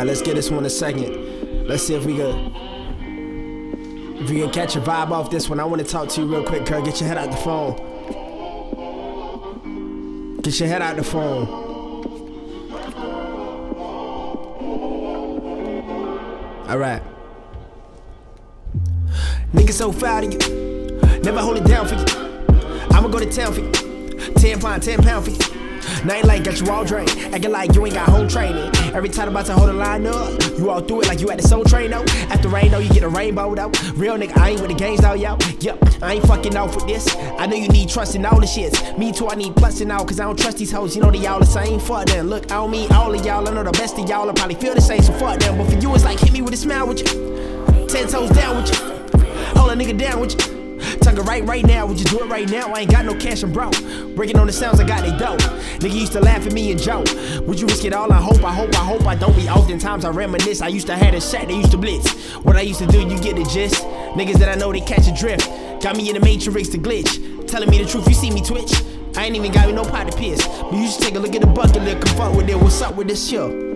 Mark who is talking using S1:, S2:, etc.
S1: Alright, let's get this one a second. Let's see if we can catch a vibe off this one. I want to talk to you real quick, girl. Get your head out the phone. Get your head out the phone. Alright. Niggas so foul to you. Never hold it down for you. I'ma go to town for you. 10 pound for you. Now ain't like got you all drained, acting like you ain't got home training. Every time about to hold a line up, you all through it like you at the Soul Train though. After rain though, you get a rainbow though. Real nigga, I ain't with the games though, yo. Yep, I ain't fucking off with this. I know you need trust in all the shits. Me too, I need plus in all, cause I don't trust these hoes. You know they all the same, fuck them. Look, I don't mean all of y'all, I know the best of y'all will probably feel the same, so fuck them. But for you, it's like hit me with a smile with you. 10 toes down with you. Hold a nigga down with you. Tongue right now, would you do it right now? I ain't got no cash and broke. Breaking on the sounds, I got they dope. Nigga used to laugh at me and joke. Would you risk it all? I hope I don't be. Oftentimes I reminisce. I used to have a shack, they used to blitz. What I used to do, you get the gist. Niggas that I know, they catch a drift. Got me in the matrix to glitch. Telling me the truth, you see me twitch. I ain't even got me no pot to piss. But you should take a look at the bucket list, come fuck with it. What's up with this shit?